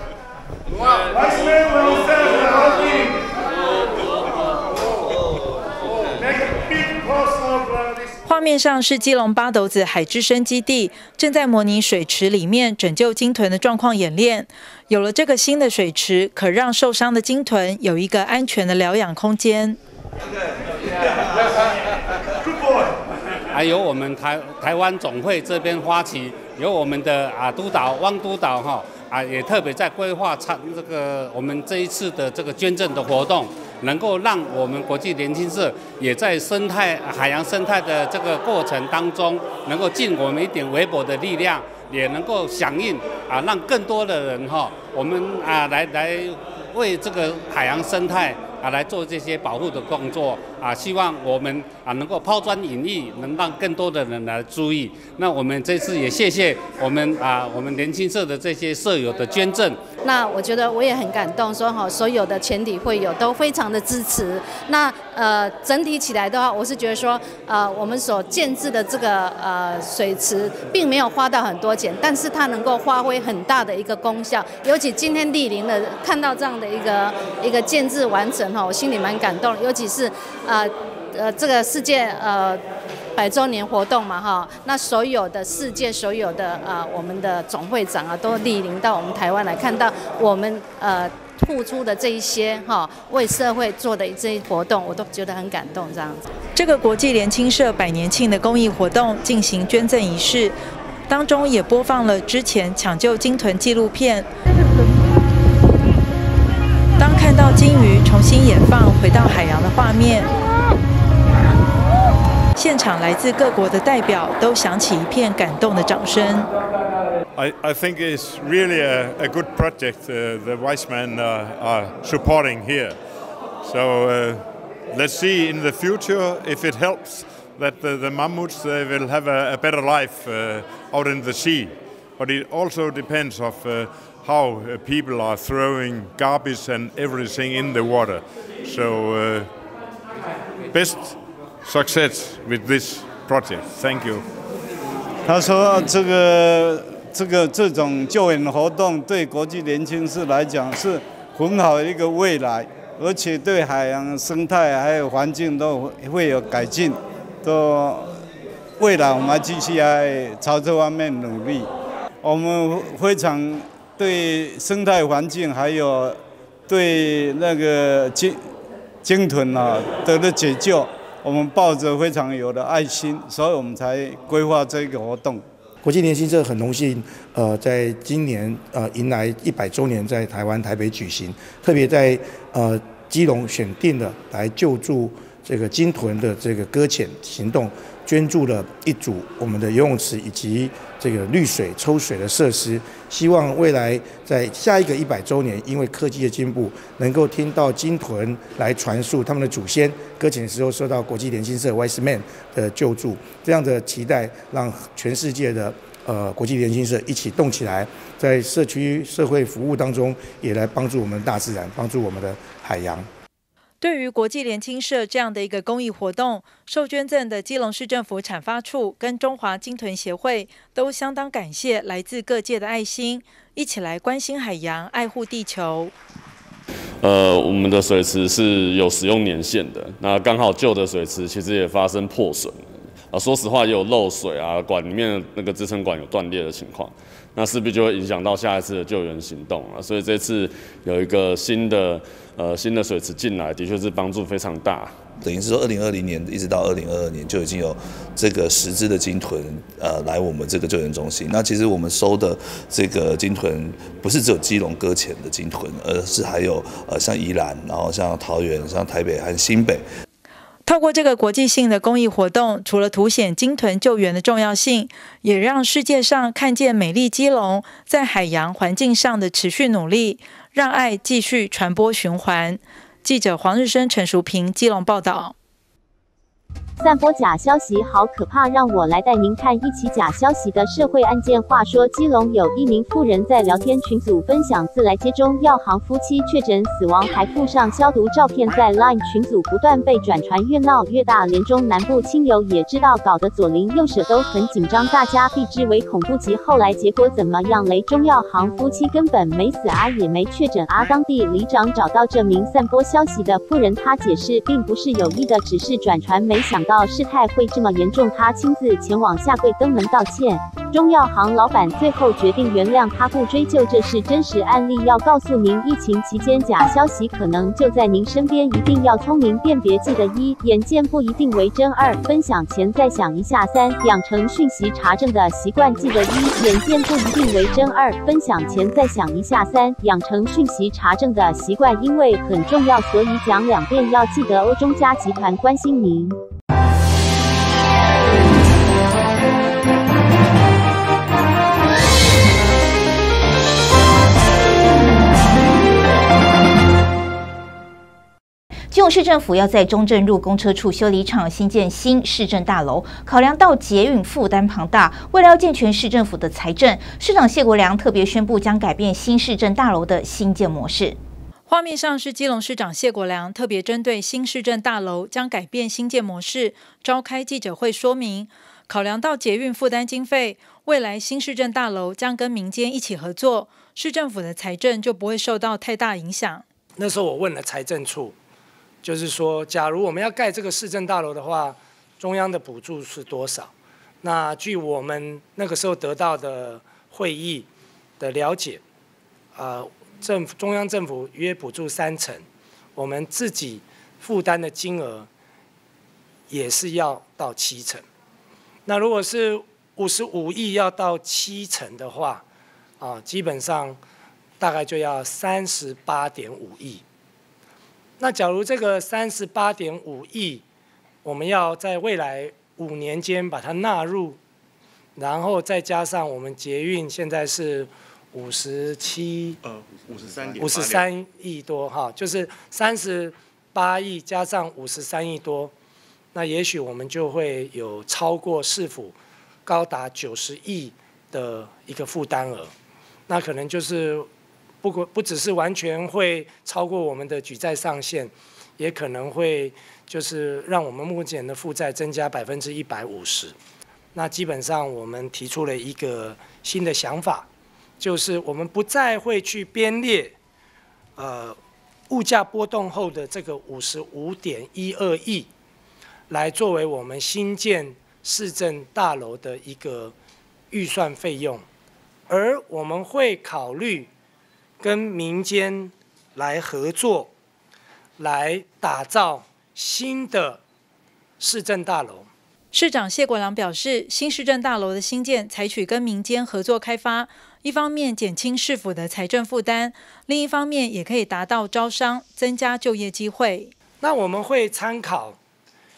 Speaker 22: 画面上是基隆八斗子海之声基地正在模拟水池里面拯救鲸豚的状况演练。有了这个新的水池，可让受伤的鲸豚有一个安全的疗养空间。
Speaker 20: 还有我们台湾总会这边发起，有我们的督导汪督导也特别在规划这个我们这一次的这个捐赠的活动，能够让我们国际联青社也在海洋生态的这个过程当中，能够尽我们一点微薄的力量，也能够响应让更多的人我们来为这个海洋生态来做这些保护的工作希望我们能够抛砖引玉，能让更多的人来注意。那我们这次也谢谢我们联青社的这些社友的捐赠。
Speaker 23: 那我觉得我也很感动，说所有的全体会友都非常的支持。那整体起来的话，我是觉得说我们所建制的这个水池并没有花到很多钱，但是它能够发挥很大的一个功效。尤其今天莅临了，看到这样的一个建制完成我心里蛮感动。尤其是这个世界100周年活动嘛那所有的世界所有的我们的总会长都莅临到我们台湾来，看到我们付出的这一些为社会做的这些活动，我都觉得很感动这样子。
Speaker 22: 这个国际联青社100年庆的公益活动进行捐赠仪式，当中也播放了之前抢救鲸豚纪录片。当看到鲸鱼重新野放回到海洋的画面，现场来自各国的代表都响起一片感动的掌声。
Speaker 5: I think it's really a good project the Weizmann are supporting here. So let's see in the future if it helps that the mammoths they will have a better life out in the sea. But it also depends of how people are throwing garbage and everything in the water. So best success with this project. Thank you.
Speaker 21: 他说这种救援活动对国际联青社来讲是很好的一个未来，而且对海洋生态还有环境都会有改进。未来我们要继续朝这方面努力。我们非常对生态环境还有对那个鲸豚得到解救，我们抱着非常有的爱心，所以我们才规划这个活动。
Speaker 24: 国际联青社很荣幸，在今年迎来100周年，在台湾台北举行，特别在基隆选定了来救助这个鲸豚的这个搁浅行动，捐助了一组我们的游泳池以及这个滤水抽水的设施，希望未来在下一个100周年，因为科技的进步，能够听到鲸豚来传述他们的祖先搁浅的时候受到国际联新社 Wiseman 的救助，这样的期待让全世界的国际联新社一起动起来，在社区社会服务当中，也来帮助我们的大自然，帮助我们的海洋。
Speaker 22: 对于国际联青社这样的一个公益活动，受捐赠的基隆市政府产发处跟中华鲸豚协会都相当感谢来自各界的爱心，一起来关心海洋，爱护地球。
Speaker 6: 我们的水池是有使用年限的，那刚好旧的水池其实也发生破损，说实话也有漏水啊，管里面的那个支撑管有断裂的情况，那势必就会影响到下一次的救援行动啊。所以这次有一个新的水池进来，的确是帮助非常大。
Speaker 7: 等于是说，2020年一直到2022年就已经有这个10只的鲸豚来我们这个救援中心。那其实我们收的这个鲸豚不是只有基隆搁浅的鲸豚，而是还有像宜兰，然后像桃园、像台北和新北。
Speaker 22: 透过这个国际性的公益活动，除了凸显鲸豚救援的重要性，也让世界上看见美丽基隆在海洋环境上的持续努力，让爱继续传播循环。记者黄日升、陈淑平基隆报道。
Speaker 8: 散播假消息好可怕，让我来带您看一起假消息的社会案件。话说，基隆有一名妇人在聊天群组分享自来接中药行夫妻确诊死亡，还附上消毒照片，在 LINE 群组不断被转传，越闹越大。连中南部亲友也知道，搞得左邻右舍都很紧张，大家避之唯恐不及。后来结果怎么样嘞？中药行夫妻根本没死啊，也没确诊啊。当地里长找到这名散播消息的妇人，他解释并不是有意的，只是转传，没想到事态会这么严重，他亲自前往下跪登门道歉。中药行老板最后决定原谅他，不追究，这是真实案例。要告诉您，疫情期间假消息可能就在您身边，一定要聪明辨别。记得1，眼见不一定为真；2，分享前再想一下；3，养成讯息查证的习惯。记得1，眼见不一定为真；2，分享前再想一下；3，养成讯息查证的习惯，因为很重要，所以讲2遍。要记得欧中嘉集团关心您。
Speaker 1: 基隆市政府要在中正路公车处修理厂新建新市政大楼，考量到捷运负担庞大，为了要健全市政府的财政，市长谢国良特别宣布将改变新市政大楼的新建模式。
Speaker 22: 画面上是基隆市长谢国良特别针对新市政大楼将改变新建模式召开记者会说明，考量到捷运负担经费，未来新市政大楼将跟民间一起合作，市政府的财政就不会受到太大影响。
Speaker 9: 那时候我问了财政处，就是说，假如我们要盖这个市政大楼的话，中央的补助是多少？那据我们那个时候得到的会议的了解，中央政府约补助30%，我们自己负担的金额也是要到70%。那如果是55亿要到70%的话，基本上大概就要38.5亿。那假如这个38.5亿，我们要在未来5年间把它纳入，然后再加上我们捷运现在是53亿多哈，就是38亿加上53亿多，那也许我们就会有超过市府高达90亿的一个负担额，那可能就是不只是完全会超过我们的举债上限，也可能会就是让我们目前的负债增加150%。那基本上我们提出了一个新的想法，就是我们不再会去编列物价波动后的这个55.12亿，来作为我们新建市政大楼的一个预算费用，而我们会考虑跟民间来合作，来打造新的市政大楼。
Speaker 22: 市长谢国良表示，新市政大楼的兴建采取跟民间合作开发，一方面减轻市府的财政负担，另一方面也可以达到招商、增加就业机会。
Speaker 9: 那我们会参考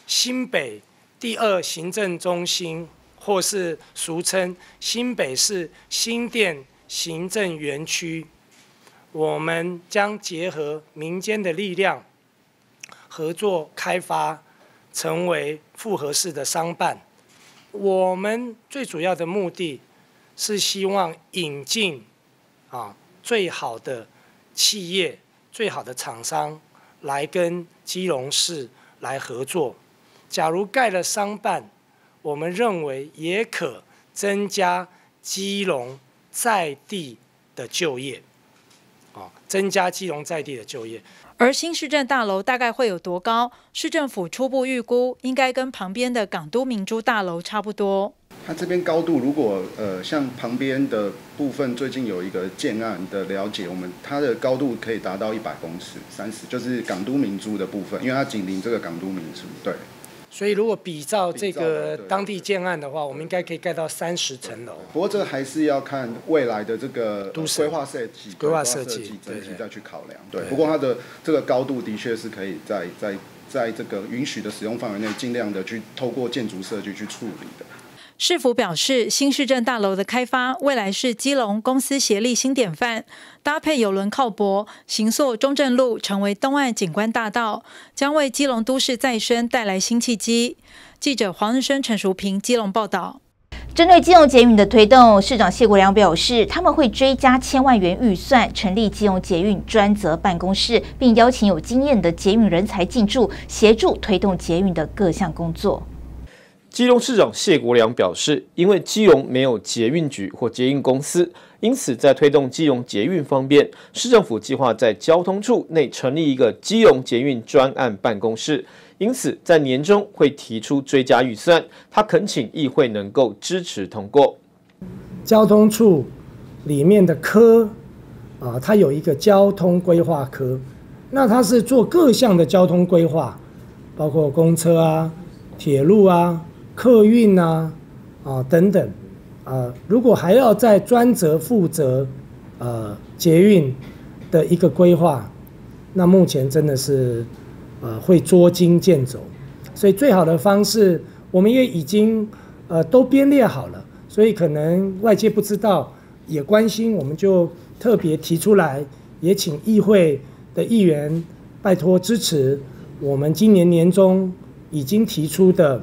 Speaker 9: 新北第2行政中心，或是俗称新北市新店行政园区，我们将结合民间的力量，合作开发，成为复合式的商办。我们最主要的目的是希望引进最好的企业、最好的厂商来跟基隆市来合作。假如盖了商办，我们认为也可增加基隆在地的就业，增加基隆在地的就业。
Speaker 22: 而新市政大楼大概会有多高？市政府初步预估，应该跟旁边的港都明珠大楼差不多。
Speaker 11: 它这边高度，如果像旁边的部分，最近有一个建案的了解，它的高度可以达到100公尺，30就是港都明珠的部分，因为它紧邻这个港都明珠，对。
Speaker 9: 所以如果比照这个当地建案的话，我们应该可以盖到30层楼。
Speaker 11: 不过这还是要看未来的这个规划设计整体再去考量。对，不过它的这个高度的确是可以在这个允许的使用范围内，尽量的去透过建筑设计去处理的。
Speaker 22: 市府表示，新市政大楼的开发未来是基隆公私协力新典范，搭配邮轮靠泊，行塑中正路成为东岸景观大道，将为基隆都市再生带来新契机。记者黄日升、陈淑平基隆报道。
Speaker 1: 针对基隆捷运的推动，市长谢国良表示，他们会追加1000万元预算，成立基隆捷运专责办公室，并邀请有经验的捷运人才进驻，协助推动捷运的各项工作。
Speaker 12: 基隆市长谢国良表示，因为基隆没有捷运局或捷运公司，因此在推动基隆捷运方面，市政府计划在交通处内成立一个基隆捷运专案办公室，因此在年中会提出追加预算，他恳请议会能够支持通过。
Speaker 9: 交通处里面的科它有一个交通规划科，那它是做各项的交通规划，包括公车啊、铁路啊、客运等等如果还要再专责负责捷运的一个规划，那目前真的是会捉襟见肘，所以最好的方式，我们也已经都编列好了，所以可能外界不知道也关心，我们就特别提出来，也请议会的议员拜托支持我们今年年中已经提出的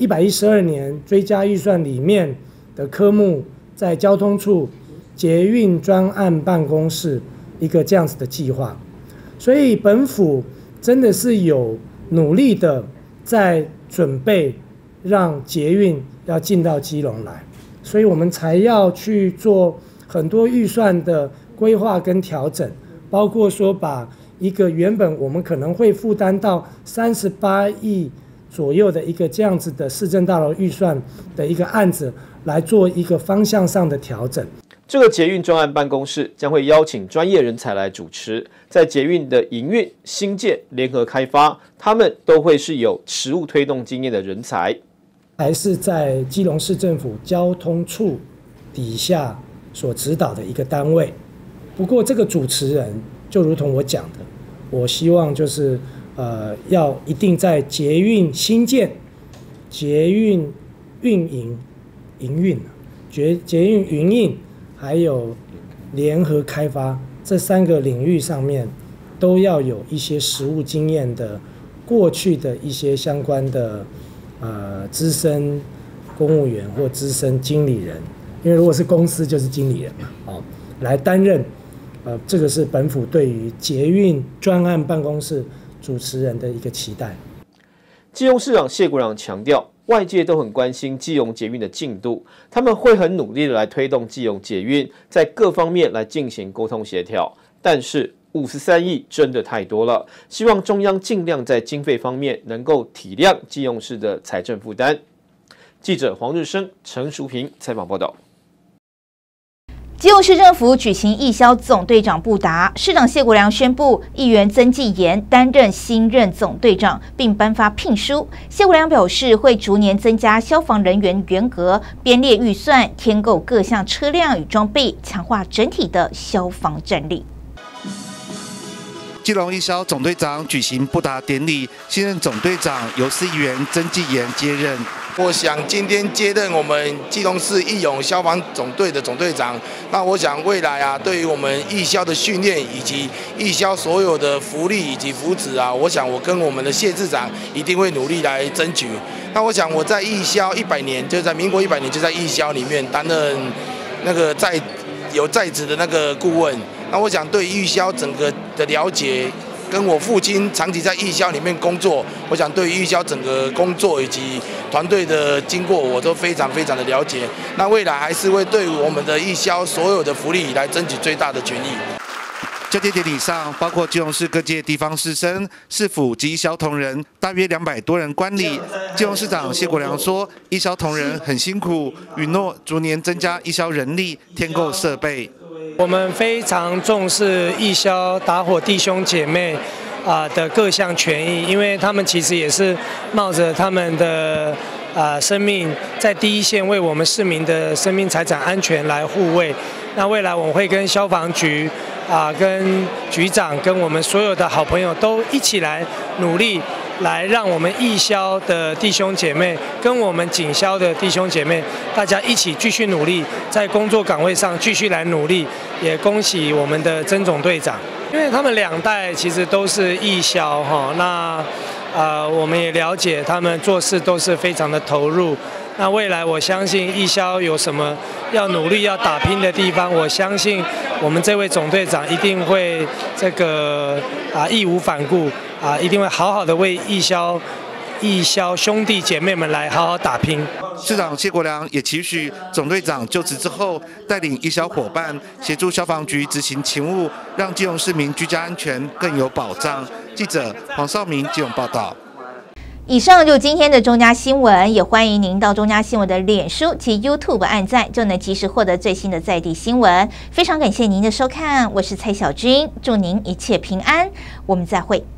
Speaker 9: 112年追加预算里面的科目，在交通处捷运专案办公室一个这样子的计划，所以本府真的是有努力的在准备让捷运要进到基隆来，所以我们才要去做很多预算的规划跟调整，包括说把一个原本我们可能会负担到38亿左右的一个这样子的市政大楼预算的一个案子，来做一个方向上的调整。
Speaker 12: 这个捷运专案办公室将会邀请专业人才来主持，在捷运的营运、新建、联合开发，他们都会是有实务推动经验的人才。
Speaker 9: 还是在基隆市政府交通处底下所指导的一个单位。不过这个主持人就如同我讲的，我希望就是要一定在捷运新建、捷运营运、捷运营运还有联合开发这3个领域上面，都要有一些实务经验的过去的一些相关的资深公务员或资深经理人，因为如果是公司就是经理人嘛，来担任这个是本府对于捷运专案办公室主持人的一个期待。
Speaker 12: 基隆市长谢国良强调，外界都很关心基隆捷运的进度，他们会很努力的来推动基隆捷运，在各方面来进行沟通协调。但是53亿真的太多了，希望中央尽量在经费方面能够体谅基隆市的财政负担。记者黄日升、陈淑平采访报道。
Speaker 1: 基隆市政府举行义消总队长布达，市长谢国良宣布议员曾纪言担任新任总队长，并颁发聘书。谢国良表示，会逐年增加消防人员员额，编列预算，添购各项车辆与装备，强化整体的消防战力。
Speaker 14: 今基隆义消总队长举行布达典礼，新任总队长由市议员曾纪言接任。
Speaker 15: 我想今天接任我们基隆市义勇消防总队的总队长，那我想未来啊，对于我们义消的训练以及义消所有的福利以及福祉啊，我想我跟我们的谢市长一定会努力来争取。那我想我在义消100年，就在民国100年就在义消里面担任那个在职的那个顾问。那我想对义消整个的了解。跟我父亲长期在义消里面工作，我想对义消整个工作以及团队的经过，我都非常的了解。那未来还是会对我们的义消所有的福利来争取最大的权益。
Speaker 14: 交接典礼上，包括基隆市各界地方士绅、市府及义消同仁，大约200多人观礼。基隆市长谢国良说，义消同仁很辛苦，允诺逐年增加义消人力，添购设备。
Speaker 9: 我们非常重视义消打火弟兄姐妹的各项权益，因为他们其实也是冒着他们的生命在第一线为我们市民的生命财产安全来护卫。那未来我们会跟消防局跟局长跟我们所有的好朋友都一起来努力，来让我们义消的弟兄姐妹跟我们警消的弟兄姐妹，大家一起继续努力，在工作岗位上继续来努力。也恭喜我们的曾总队长，因为他们2代其实都是义消哈，那我们也了解他们做事都是非常的投入。那未来我相信义消有什么要努力要打拼的地方，我相信我们这位总队长一定会义无反顾一定会好好的为义消兄弟姐妹们来好好打拼。
Speaker 14: 市长谢国良也期许总队长就职之后，带领义消伙伴协助消防局执行勤务，让基隆市民居家安全更有保障。记者黄少明基隆报道。
Speaker 1: 以上就是今天的中嘉新闻，也欢迎您到中嘉新闻的脸书及 YouTube 按赞，就能及时获得最新的在地新闻。非常感谢您的收看，我是蔡小君，祝您一切平安，我们再会。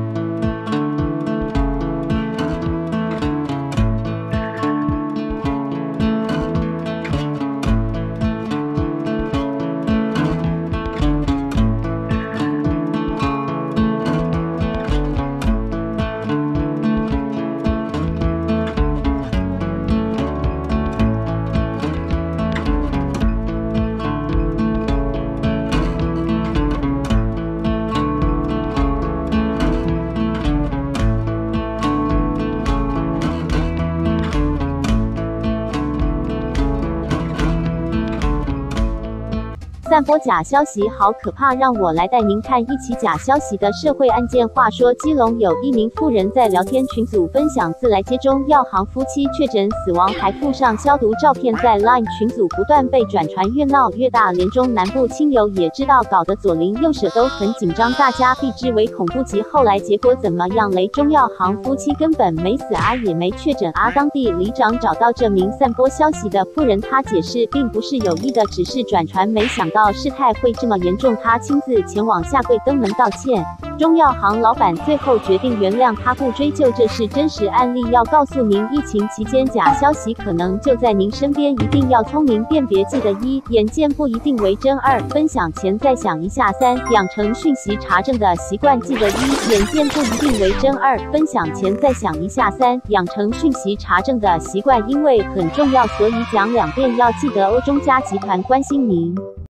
Speaker 8: 散播假消息好可怕，让我来带您看一起假消息的社会案件。话说，基隆有一名妇人在聊天群组分享自来接中药行夫妻确诊死亡，还附上消毒照片，在 LINE 群组不断被转传，越闹越大。连中南部亲友也知道，搞得左邻右舍都很紧张，大家避之唯恐不及。后来结果怎么样嘞？中药行夫妻根本没死啊，也没确诊啊。当地里长找到这名散播消息的妇人，他解释并不是有意的，只是转传，没想到事态会这么严重，他亲自前往下跪登门道歉。中药行老板最后决定原谅他，不追究，这是真实案例。要告诉您，疫情期间假消息可能就在您身边，一定要聪明辨别。记得1，眼见不一定为真；2，分享前再想一下；3，养成讯息查证的习惯。记得1，眼见不一定为真；2，分享前再想一下；3，养成讯息查证的习惯，因为很重要，所以讲2遍。要记得哦。中嘉集团关心您。